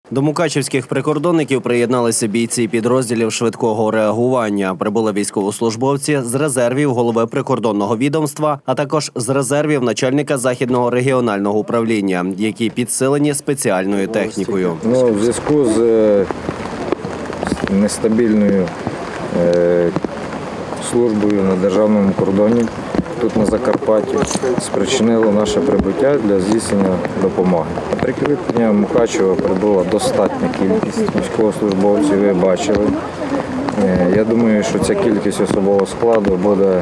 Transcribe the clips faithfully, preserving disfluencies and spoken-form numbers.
До мукачівських прикордонників приєдналися бійці підрозділів швидкого реагування. Прибули військовослужбовці з резервів голови прикордонного відомства, а також з резервів начальника Західного регіонального управління, які підсилені спеціальною технікою. Ну, в зв'язку з нестабільною е, службою на державному кордоні тут на Закарпатті спричинило наше прибуття для здійснення допомоги. На прикріплення Мукачева прибула достатня кількість військовослужбовців, ви бачили. Я думаю, що ця кількість особового складу буде,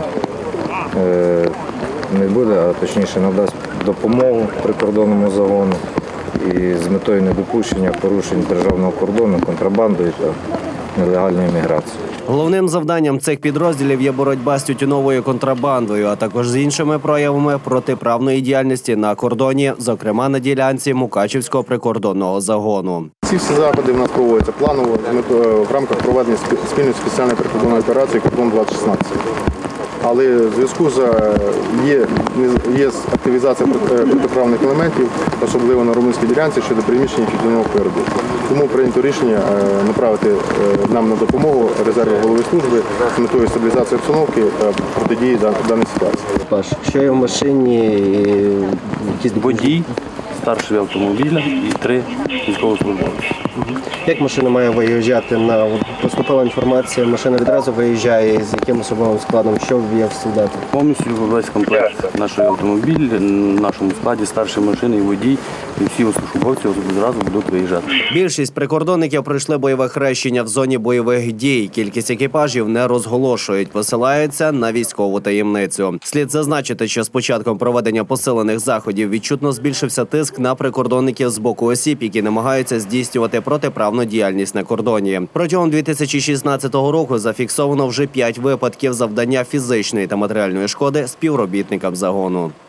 не буде, а точніше надасть допомогу прикордонному загону і з метою недопущення порушень державного кордону, контрабандою та нелегальної міграції. Головним завданням цих підрозділів є боротьба з тютюновою контрабандою, а також з іншими проявами протиправної діяльності на кордоні, зокрема на ділянці Мукачівського прикордонного загону. Ці всі заходи в нас проводяться планово в рамках проведення спільної спеціальної прикордонної операції «Кордон двадцять шістнадцять». Але в зв'язку з є, є активізація протиправних елементів, особливо на румунській ділянці, щодо переміщення тютюнового переду. Тому прийнято рішення направити нам на допомогу резерви голови служби з метою стабілізації обстановки та протидії даній ситуації. Що є в машині? Якісь водій, старший автомобіля і три військовослужбовці. Як машина має виїжджати? На поступила інформація, машина відразу виїжджає, з яким особовим складом, що є в солдатів? Повністю весь комплект нашого автомобіля, в нашому складі старші машини і водій, і всі військовослужбовці одразу будуть виїжджати. Більшість прикордонників пройшли бойове хрещення в зоні бойових дій. Кількість екіпажів не розголошують, посилаються на військову таємницю. Слід зазначити, що з початком проведення посилених заходів відчутно збільшився тиск на прикордонників з боку осіб, які намагаються здійснювати протиправну діяльність на кордоні. Протягом дві тисячі шістнадцятого року зафіксовано вже п'ять випадків завдання фізичної та матеріальної шкоди співробітникам загону.